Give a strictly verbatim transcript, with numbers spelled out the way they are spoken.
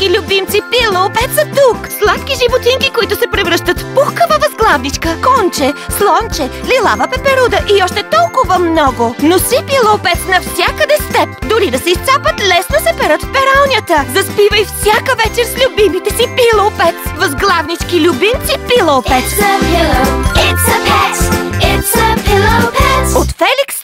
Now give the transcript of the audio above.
възглавнички любимци Пилоупет са тук! Сладки животинки, които се превръщат в пухкава възглавничка, конче, слонче, лилава пеперуда и още толкова много! Носи Пилоупет навсякъде с теб! Дори да се изцапат, лесно се перат в пералнята! Заспивай всяка вечер с любимите си Пилоупет! Възглавнички любимци Пилоупет! It's a pillow, it's a pet, it's a pillow pet. От Феликс